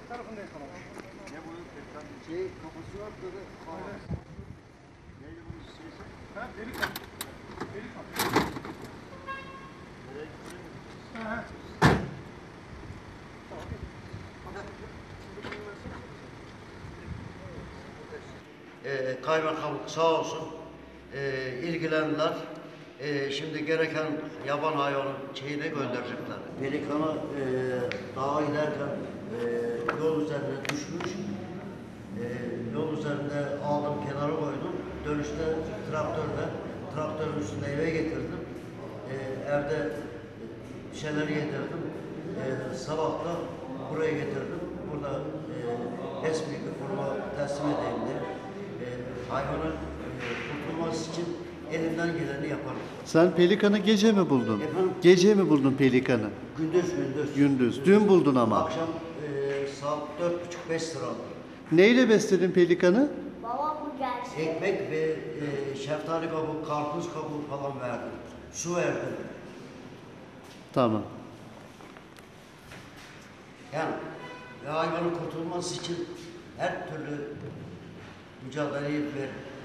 tarafında yakalamış. Ne bu? Kafası var böyle. Neydi bunun şeysi? Ha, pelikan. Pelikan. Nereye gitti? Ha. Kaymakam sağ olsun ilgilendiler. Şimdi gereken yaban hayvanı şeyine gönderecekler. Pelikanı dağa giderken yol üzerine düşmüş. Yol üzerinde aldım kenara koydum. Dönüşte traktörün üstünde eve getirdim. Evde bir şeyler yedirdim. Sabah da buraya getirdim. Burada resmi bir kuruma teslim edeyim diye. Hayvanın kurtulması için elimden geleni yaparım. Sen pelikanı gece mi buldun? Efendim? Gece mi buldun pelikanı? Gündüz. Gündüz. Dün buldun ama. Akşam saat 4.30-5 sıralı. Neyle besledin pelikanı? Baba bu gerçek. Ekmek ve şeftali kabuğu, karpuz kabuğu falan verdim. Su verdim. Tamam. Yani hayvanın kurtulması için her türlü mücadeleyi verdim.